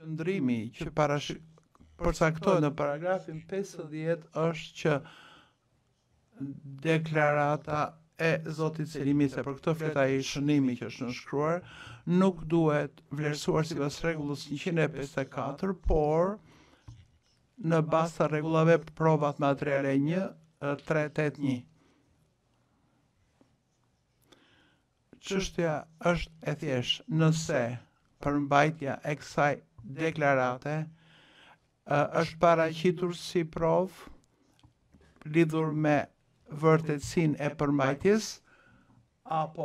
Qëndrimi që përcaktohet në paragrafin 50 është që deklarata e Zotit Selimi, se për këtë flet ai shënimi që është nënshkruar, nuk duhet vlerësuar sipas rregullës 154, por në bazë të rregullave provat materiale 1-381. Çështja është e thjeshtë, nëse përmbajtja e kësaj deklarate është paraqitur si provë lidhur me vërtetësinë e përmbajtjes apo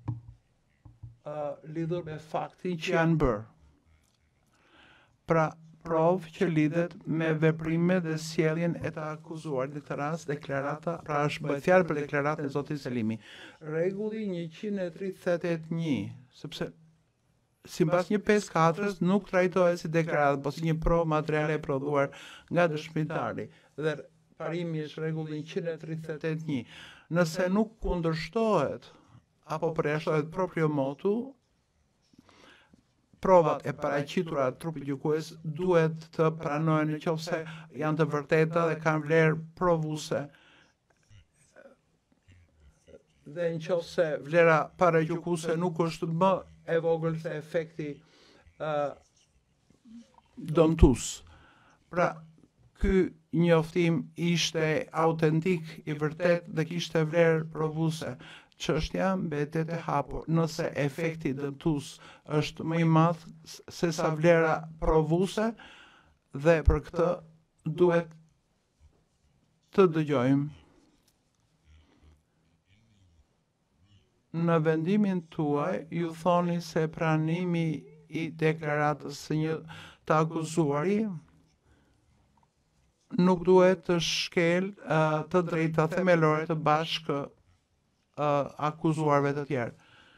lidhur me faktin që janë bërë. Pra, provë që lidhet me veprimet dhe sjelljen e të akuzuarit, në këtë rast deklarata, pra është bëhet fjalë për deklaratën e Zotit Selimi. Rregulli 138.1, sepse sipas 154-s nuk trajtohet si deklaratë, por si një provë materiale e prodhuar nga dëshmitari. Dhe parimi është rregulli 138.1. Nëse nuk kundërshtohet apo përjashtohet proprio motu, provat e paraqitura të trupit gjykues duhet të pranohen nëse janë të vërteta dhe kanë vlerë provuese. Dhe nëse vlera paragjykuese nuk është më e vogël se efekti dëmtues. Pra, ky njoftim ishte autentik, i vërtet dhe kishte vlerë provuese. Çështja mbetet e hapur nëse efekti dëmtues është më i madh se sa vlera provuese, dhe për këtë duhet të dëgjojmë. Në vendimin tuaj ju thoni se pranimi i deklaratës së një të akuzuari nuk duhet të shkel të drejta themelore të bashkë akuzuarve të tjerë.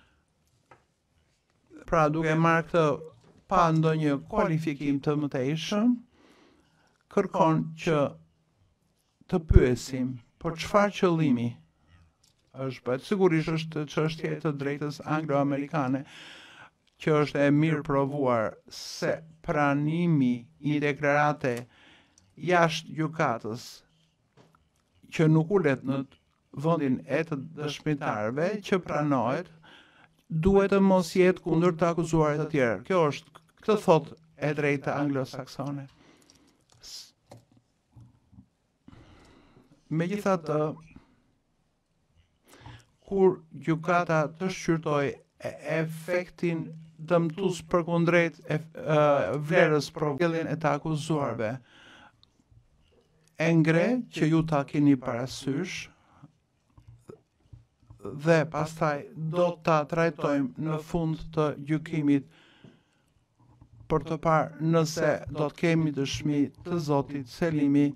Pra, duke marrë këtë pa ndonjë kualifikim të mëtejshëm, kërkon që të pyesim për çfarë qëllimi është bëhet. Sigurisht është çështje të drejtës anglo-amerikane, që është e mirë provuar se pranimi i deklarate jashtë gjykatës që nuk ulet në vendin e të dëshmitarëve që pranohet, duhet të mos jetë kundër të akuzuarit të tjerë. Këtë thot e drejta anglosaksone. Megjithatë, kur gjykata të shqyrtoj efektin dëmtues përkundrejt vlerës provëdhjen e të akuzuarve, e ngre që ju ta keni parasysh, dhe pastaj do ta trajtojmë në fund të gjykimit për të parë nëse do të kemi dëshmi të Zotit Selimi.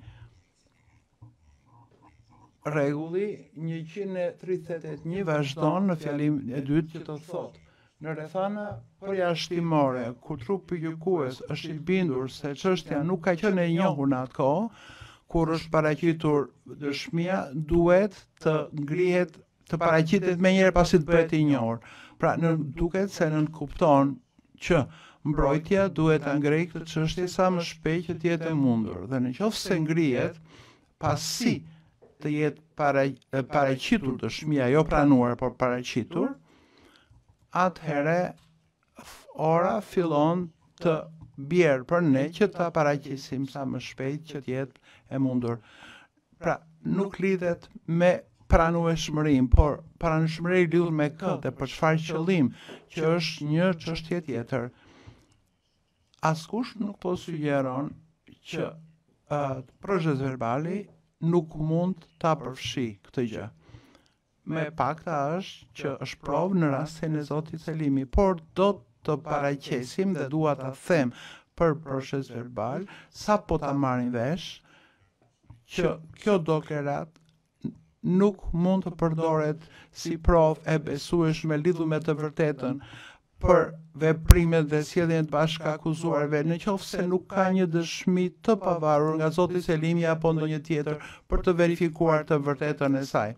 Rregulli 138.1 vazhdon në fjalimin e dytë që të thotë: në rrethana përjashtimore, kur trupi gjykues është i bindur se çështja nuk ka qenë e njohur në atë kohë, kur është paraqitur dëshmia, duhet të ngrihet, të paraqitet menjëherë pasi të bëhet i njohur. Pra, duket se nënkupton që mbrojtja duhet ta ngrejë këtë çështje sa më shpejt që të jetë e mundur. Dhe nëse ngrihet pasi të jetë paraqitur dëshmia, jo pranuar, por paraqitur, atëherë ora fillon të bjerë për ne që ta paraqisim sa më shpejt që të jetë e mundur. Pra, nuk lidhet me pranueshmërinë, por pranueshmëria lidhur me këtë dhe për çfarë qëllim, që është një çështje tjetër. Askush nuk po sugjeron që proces verbali nuk mund ta përfshi këtë gjë. Me pakta është që është provë në rastin e Zotit Selimi, por do të paraqesim dhe dua ta them për proces verbal, sa po ta marrin vesh, që kjo deklaratë nuk mund të përdoret si provë e besueshme lidhur me të vërtetën për veprimet dhe sjelljen e bashkëakuzuarve, nëse nuk ka një dëshmi të pavarur nga Zoti Selimi apo ndonjë tjetër për të verifikuar të vërtetën e saj.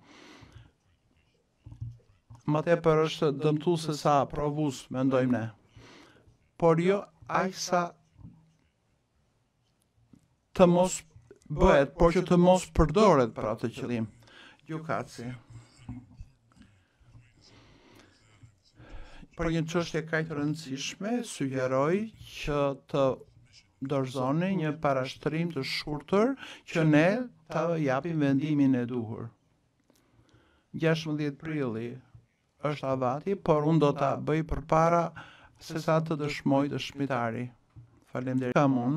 Më tepër është dëmtuese sa provues, mendojmë ne. Por jo aq sa të mos bëhet, por që të mos përdoret për atë qëllim. Gjykatësi. Për një çështje kaq të rëndësishme, sugjeroj që të dorëzoni një parashtrim të shkurtër që ne ta japim vendimin e duhur. 16 prilli është avati, por unë do ta bëj përpara se sa të dëshmoj dëshmitari. Faleminderit. Kam unë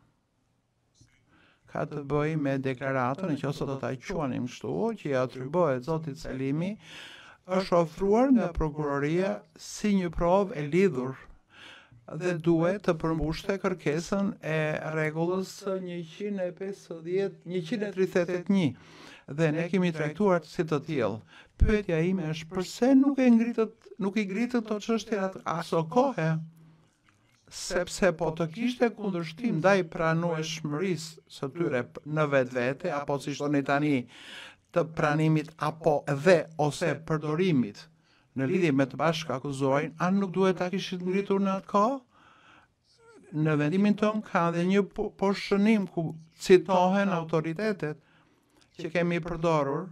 ka të bëj me deklaratën, nëse do ta quanim kështu, që i atribuohet Zotit Selimi, është ofruar nga prokuroria si një provë e lidhur dhe duhet të përmbushte kërkesën e rregullës 131 dhe ne kemi trajtuar si të tillë. Pyetja ime është pse nuk i ngritët to çështje aso kohë, sepse po të kishte kundërshtim ndaj pranueshmërisë së tyre në vetvete apo siç thoni tani të pranimit apo dhe ose përdorimit në lidhje me të bashkëakuzuarin, a nuk duhet ta kishit ngritur në atë kohë? Në vendimin tonë ka dhe një poshënim ku citohen autoritetet që kemi përdorur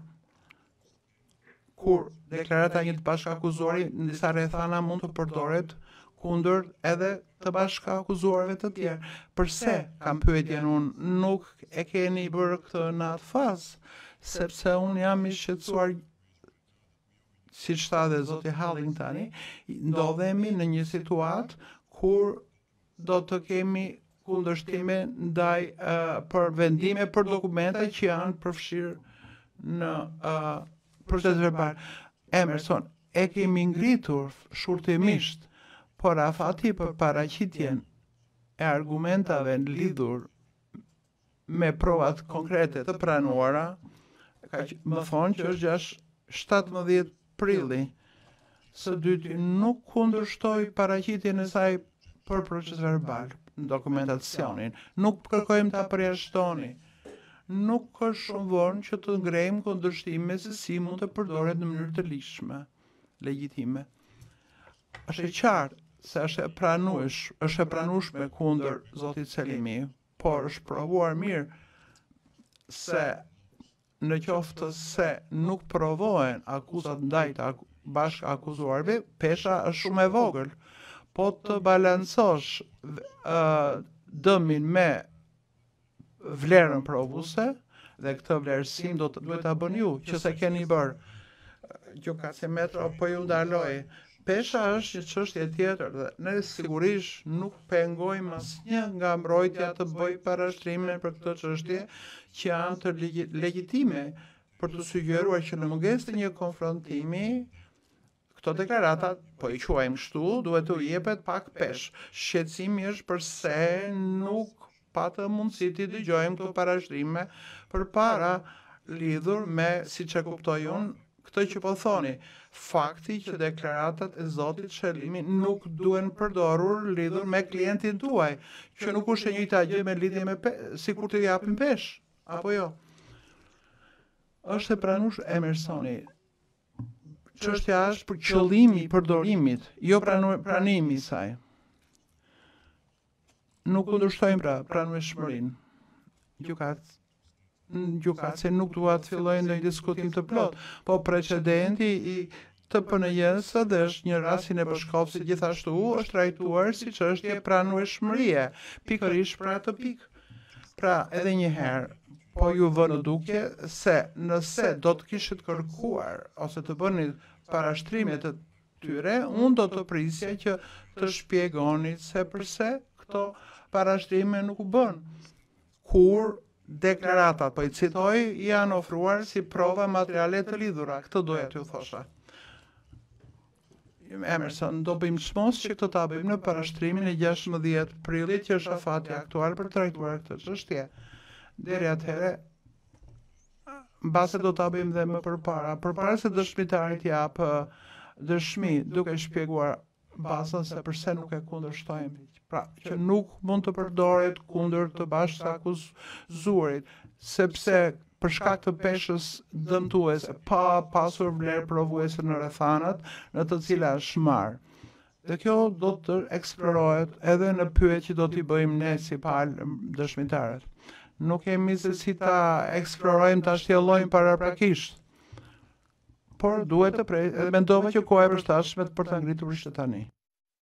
kur deklarata një të bashkëakuzuari në disa rrethana mund të përdoret kundër edhe të bashkëakuzuarve të tjerë. Përse, kam pyetjen unë, nuk e keni bërë këtë në atë fazë? Sepse unë jam i shqetësuar, siç tha dhe zoti Halling tani, ndodhemi në një situatë kur do të kemi kundërshtime ndaj për vendime për dokumenta që janë përfshirë në proces verbal. Emerson, e kemi ngritur shurtimisht, por afati për paraqitjen e argumentave lidhur me provat konkrete të pranuara, më thonë që është 17 prilli. Së dyti nuk kundërshtoj paraqitjen e saj për proces verbal, në dokumentacionin. Nuk kërkojmë ta përjashtoni. Nuk është shumë vonë që të ngrejmë kundërshtime se si mund të përdoret në mënyrë të lishme, legjitime. Është e qartë se është e pranueshme kundër Zotit Selimi, por është provuar mirë se në qoftë se nuk provohen akuzat ndaj të bashkëakuzuarve, pesha është shumë e vogël. Po të balancosh dëmin me vlerën provuese dhe këtë vlerësim duhet ta bëni ju, që se keni bërë. Gjykatësi metro po ju ndaloj. Pesha është një çështje tjetër dhe ne sigurisht nuk pengojmë asnjë nga mbrojtja të bëj parashtrime për këtë çështje që janë të legjitime për të sugjeruar që në mungesë të një konfrontimi këto deklarata, po i quajmë kështu, duhet të jepet pak pesh. Shqetësimi është përse nuk patë mundësi të dëgjojmë këto parashtrime përpara lidhur me, siç e kuptoj unë, këtë që po thoni, fakti që deklaratat e Zotit Selimi nuk duhen përdorur lidhur me klientin tuaj, që nuk është e njëjta gjë me lidhje me sikur të japim pesh, apo jo. Është e pranueshme Emersoni. Çështja është për qëllimi i përdorimit, jo pranimi i saj. Nuk kundërshtojmë pra pranueshmërinë. Gjykatësi nuk dua të filloj ndonjë diskutim të plot, po precedenti i të PNJ-së dhe është një rast i nepërshkopsit gjithashtu është trajtuar si çështje pranueshmërie, pikërisht për atë pikë. Pra, edhe një herë, po ju vë në dukje se nëse do të kishit kërkuar ose të bëni parashtrime të tyre, unë do të prisja që të shpjegonit se përse këto parashtrime nuk u bën. Kur deklaratat, po i citoj, janë ofruar si prova materiale të lidhura. Këtë doja t'ju thosha. Emerson, do bëjmë çmos që këtë ta bëjmë në parashtrimin e 16 prillit, që është afati aktual për trajtuar këtë çështje. Deri atëherë, mbase do ta bëjmë dhe më përpara se dëshmitarit jap dëshmi, duke shpjeguar bazën se përse nuk e kundërshtojmë. Pra, që nuk mund të përdoret kundër të bashkëakuzuarit, sepse për shkak të peshës dëmtuese, pa pasur vlerë provuese në rrethanat në të cilat është marrë. Dhe kjo do të eksplorohet edhe në pyetje që do t'i bëjmë ne si palë dëshmitarët. nuk kemi se si ta eksplorojmë, ta shtjellojmë paraprakisht. Por duhet të mendova që koha e përshtatshme për ta ngritur ishte tani.